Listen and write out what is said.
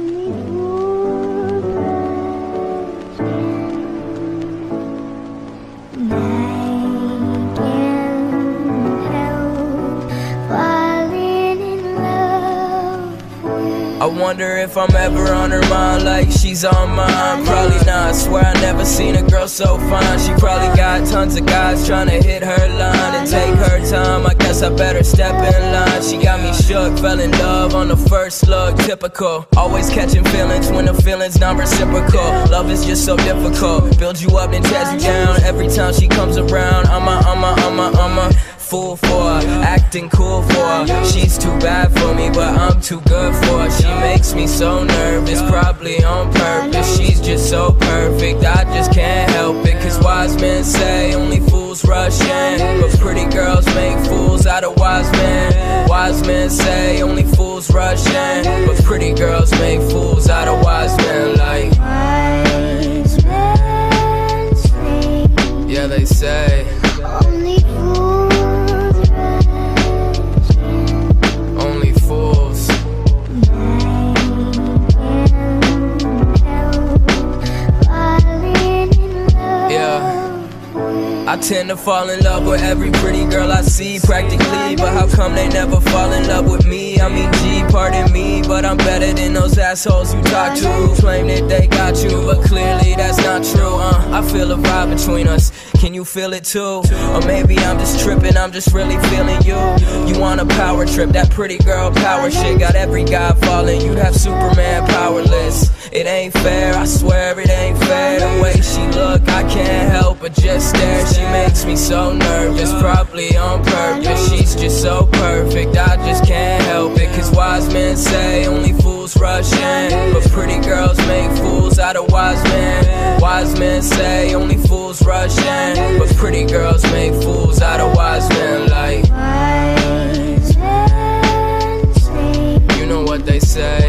I wonder if I'm ever on her mind like she's on mine. Probably not, I swear I never seen a girl so fine. She probably got tons of guys trying to hit her line and take her time. I guess I better step in line. She got me shook, fell in love on the first look. Typical, always catching feelings when the feeling's not reciprocal. Love is just so difficult, builds you up then tears you down. Every time she comes around, I'm a fool for her, acting cool for her. She's too bad for me, but I'm too good for her. She makes me so nervous, probably on purpose. She's just so perfect, I just can't help it. Cause wise men say only fools rush in, but pretty girls make fools out of wise men. Wise men say only fools rush in, but pretty girls make fools out of wise men. Like wise men say, yeah, they say only fools. I tend to fall in love with every pretty girl I see, practically. But how come they never fall in love with me? I mean, gee, pardon me, but I'm better than those assholes you talk to, who claim that they got you, but clearly that's not true. I feel a vibe between us, can you feel it too? Or maybe I'm just tripping, I'm just really feeling you. You want a power trip, that pretty girl power shit got every guy falling. You'd have Superman powerless. It ain't fair, I swear it ain't fair. The way she look, I can't help but just stare. She makes me so nervous, probably on purpose. She's just so perfect, I just can't help it. Cause wise men say only fools rush in, but pretty girls make fools out of wise men. Wise men say only fools rush in, but pretty girls make fools out of wise men. Like Wise men say, you know what they say.